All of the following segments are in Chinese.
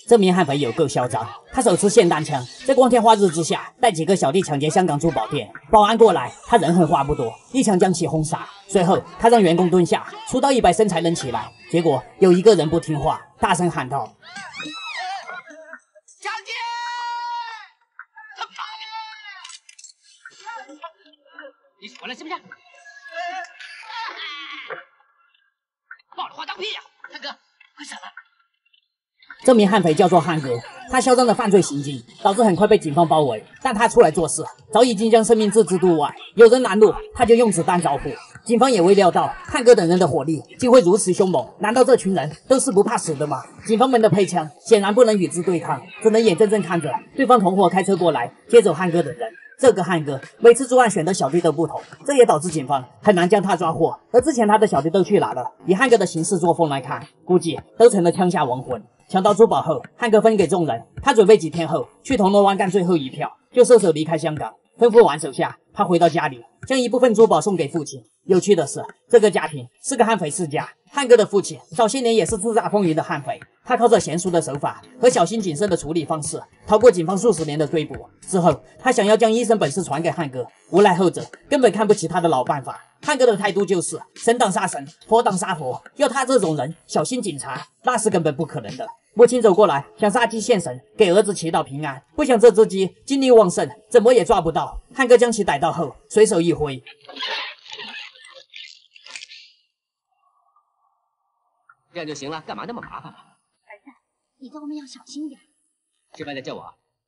这名悍匪有够嚣张，他手持霰弹枪，在光天化日之下带几个小弟抢劫香港珠宝店。保安过来，他人狠话不多，一枪将其轰杀。随后，他让员工蹲下，数到100声才能起来。结果有一个人不听话，大声喊道：“ 抢劫！你说了是不是？冒着话当屁呀！大哥，快闪了！” 这名悍匪叫做汉哥，他嚣张的犯罪行径导致很快被警方包围，但他出来做事早已经将生命置之度外，有人拦路他就用子弹招呼。警方也未料到汉哥等人的火力竟会如此凶猛，难道这群人都是不怕死的吗？警方们的配枪显然不能与之对抗，只能眼睁睁看着对方同伙开车过来接走汉哥等人。这个汉哥每次作案选的小弟都不同，这也导致警方很难将他抓获。而之前他的小弟都去哪了？以汉哥的行事作风来看，估计都成了枪下亡魂。抢到珠宝后，汉哥分给众人，他准备几天后去铜锣湾干最后一票，就射手离开香港。吩咐完手下，他回到家里，将一部分珠宝送给父亲。有趣的是，这个家庭是个悍匪世家。汉哥的父亲早些年也是叱咤风云的悍匪，他靠着娴熟的手法和小心谨慎的处理方式，逃过警方数十年的追捕。之后，他想要将一身本事传给汉哥，无奈后者根本看不起他的老办法。汉哥的态度就是神挡杀神，佛挡杀佛，要他这种人小心警察，那是根本不可能的。母亲走过来，想杀鸡献神，给儿子祈祷平安。不想这只鸡精力旺盛，怎么也抓不到。汉哥将其逮到后，随手一挥， 这样就行了，干嘛那么麻烦？ 儿子，你在外面要小心点。 吃饭再叫我。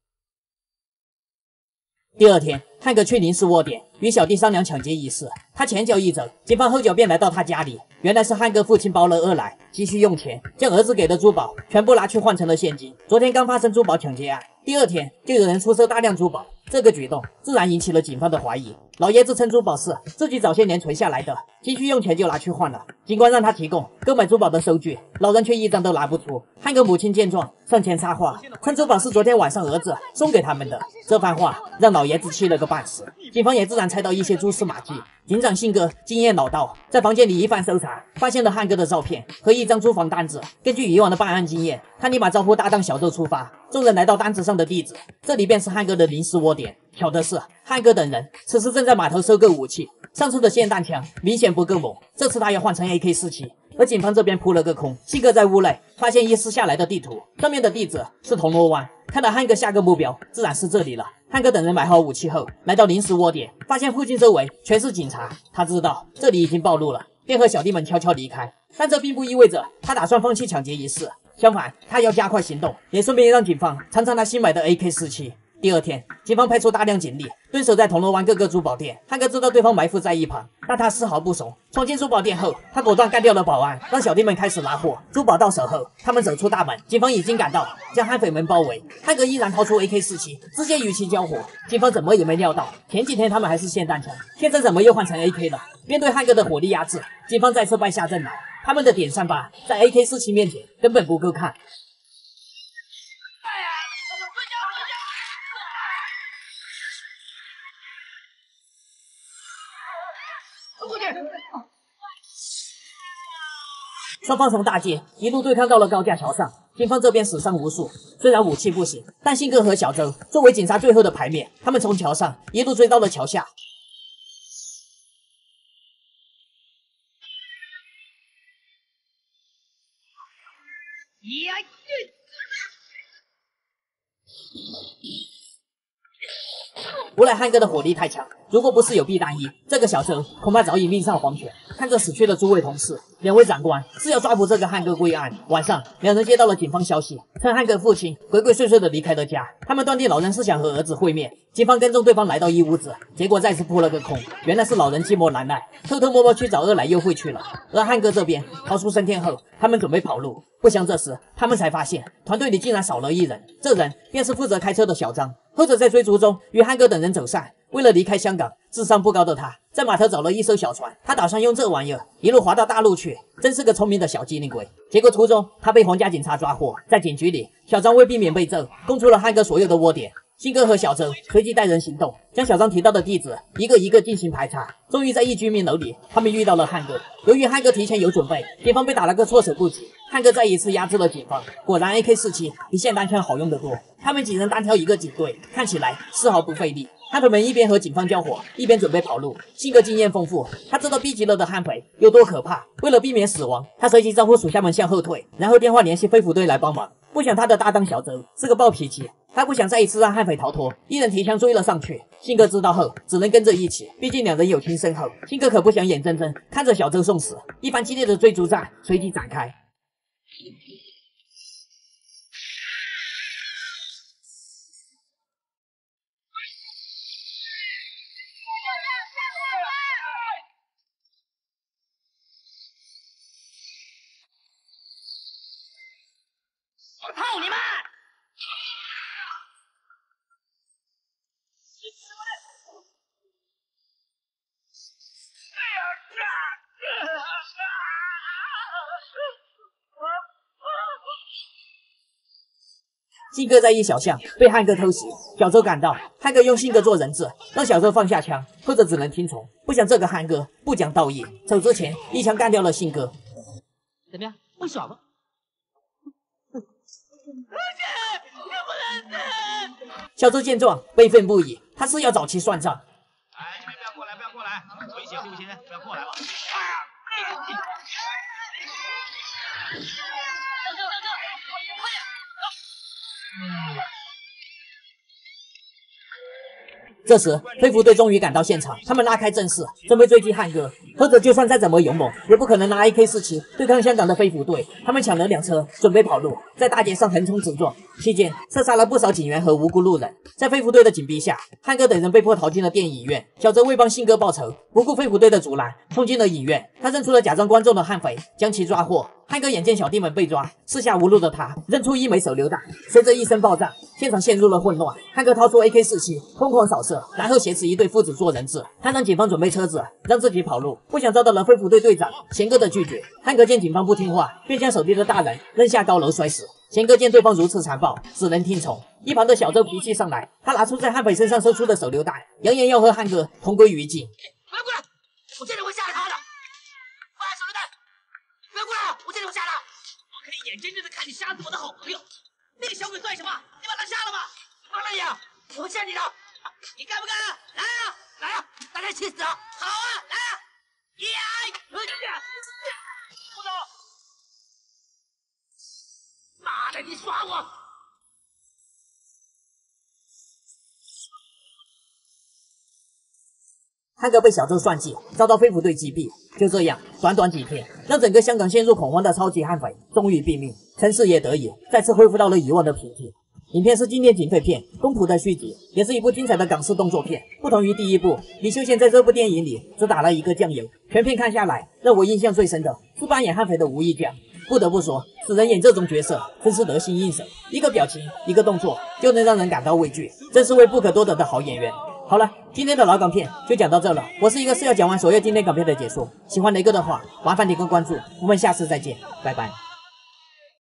第二天，汉哥去临时窝点与小弟商量抢劫一事。他前脚一走，警方后脚便来到他家里。原来是汉哥父亲包了二奶，急需用钱，将儿子给的珠宝全部拿去换成了现金。昨天刚发生珠宝抢劫案，第二天就有人出售大量珠宝，这个举动自然引起了警方的怀疑。老爷自称珠宝是自己早些年存下来的，急需用钱就拿去换了。警官让他提供购买珠宝的收据，老人却一张都拿不出。汉哥母亲见状，上前插话，称珠宝是昨天晚上儿子送给他们的。这番话让老爷子气了个半死。警方也自然猜到一些蛛丝马迹。警长信哥经验老道，在房间里一番搜查，发现了汉哥的照片和一张租房单子。根据以往的办案经验，他立马招呼搭档小豆出发。众人来到单子上的地址，这里便是汉哥的临时窝点。巧的是，汉哥等人此时正在码头收购武器，上次的霰弹枪明显不够猛，这次他要换成 AK47。而警方这边扑了个空，信哥在屋内发现遗失下来的地图，上面的地址是铜锣湾。看到汉哥下个目标自然是这里了。汉哥等人买好武器后，来到临时窝点，发现附近周围全是警察。他知道这里已经暴露了，便和小弟们悄悄离开。但这并不意味着他打算放弃抢劫一事，相反，他要加快行动，也顺便让警方尝尝他新买的 AK47。第二天，警方派出大量警力蹲守在铜锣湾各个珠宝店。汉哥知道对方埋伏在一旁，但他丝毫不怂。闯进珠宝店后，他果断干掉了保安，让小弟们开始拿货。珠宝到手后，他们走出大门，警方已经赶到，将悍匪们包围。汉哥依然掏出 AK47，直接与其交火。警方怎么也没料到，前几天他们还是霰弹枪，现在怎么又换成 AK 了？面对汉哥的火力压制，警方再次败下阵来。他们的点388在 AK47面前根本不够看。双方从大街一路对抗到了高架桥上，警方这边死伤无数。虽然武器不行，但信哥和小周作为警察最后的牌面，他们从桥上一路追到了桥下。无奈汉哥的火力太强，如果不是有避弹衣，这个小周恐怕早已命丧黄泉。看着死去的诸位同事，两位长官是要抓捕这个汉哥归案。晚上，两人接到了警方消息，称汉哥父亲鬼鬼祟祟的离开了家，他们断定老人是想和儿子会面。警方跟踪对方来到一屋子，结果再次扑了个空。原来是老人寂寞难耐，偷偷摸摸去找二奶又会去了。而汉哥这边逃出升天后，他们准备跑路。不想这时他们才发现团队里竟然少了一人，这人便是负责开车的小张。后者在追逐中与汉哥等人走散，为了离开香港，智商不高的他在码头找了一艘小船，他打算用这玩意儿一路划到大陆去，真是个聪明的小机灵鬼。结果途中他被皇家警察抓获，在警局里，小张为避免被揍，供出了汉哥所有的窝点。 信哥和小周随即带人行动，将小张提到的地址一个一个进行排查。终于在一居民楼里，他们遇到了汉哥。由于汉哥提前有准备，警方被打了个措手不及。汉哥再一次压制了警方，果然 AK-47比霰弹枪好用得多。他们几人单挑一个警队，看起来丝毫不费力。悍匪们一边和警方交火，一边准备跑路。信哥经验丰富，他知道逼急了的悍匪有多可怕。为了避免死亡，他随即招呼属下们向后退，然后电话联系飞虎队来帮忙。不想他的搭档小周是个暴脾气，他不想再一次让悍匪逃脱，一人提枪追了上去。信哥知道后，只能跟着一起，毕竟两人友情深厚。信哥可不想眼睁睁看着小周送死，一番激烈的追逐战随即展开。 我操你妈！ 信哥在一小巷被汉哥偷袭，小周赶到，汉哥用信哥做人质，让小周放下枪，后者只能听从。不想这个汉哥不讲道义，走之前一枪干掉了信哥。 怎么样，不爽吗？ 小周见状悲愤不已，他是要找其算账。 哎，你们不要过来，不要过来，危险不行，不要过来了。 这时，飞虎队终于赶到现场，他们拉开阵势，准备追击汉哥。或者就算再怎么勇猛，也不可能拿 AK-47对抗香港的飞虎队。他们抢了2车，准备跑路，在大街上横冲直撞，期间射杀了不少警员和无辜路人。在飞虎队的紧逼下，汉哥等人被迫逃进了电影院。小周为帮信哥报仇，不顾飞虎队的阻拦，冲进了影院。他认出了假装观众的悍匪，将其抓获。汉哥眼见小弟们被抓，四下无路的他扔出1枚手榴弹，随着一声爆炸，现场陷入了混乱。汉哥掏出 AK-47，疯狂扫射，然后挟持一对父子做人质。他让警方准备车子，让自己跑路，不想遭到了飞虎队队长贤哥的拒绝。汉哥见警方不听话，便将手里的大人扔下高楼摔死。贤哥见对方如此残暴，只能听从。一旁的小周脾气上来，他拿出在悍匪身上射出的手榴弹，扬言要和汉哥同归于尽。 不要过来，我这里会吓他的。发手榴弹！不要过来，我这里会吓他。我可以眼睁睁的看你杀死我的好朋友。那个小鬼算什么？你把他杀了吧！放了你啊！我会吓你的。你干不干啊？来啊！来啊！大家一起死啊！好啊！来啊！不走！妈的，你耍我！ 汉哥被小周算计，遭到飞虎队击毙。就这样，短短几天，让整个香港陷入恐慌的超级悍匪终于毙命，城市也得以再次恢复到了以往的平静。影片是经典警匪片《公仆》的续集，也是一部精彩的港式动作片。不同于第一部，李修贤在这部电影里只打了一个酱油。全片看下来，让我印象最深的是扮演悍匪的吴亦将。不得不说，此人演这种角色真是得心应手，一个表情，一个动作就能让人感到畏惧，真是位不可多得的好演员。好了，今天的老港片就讲到这了。我是一个是要讲完所有经典港片的解说，喜欢雷哥的话，麻烦点个关注，我们下次再见，拜拜。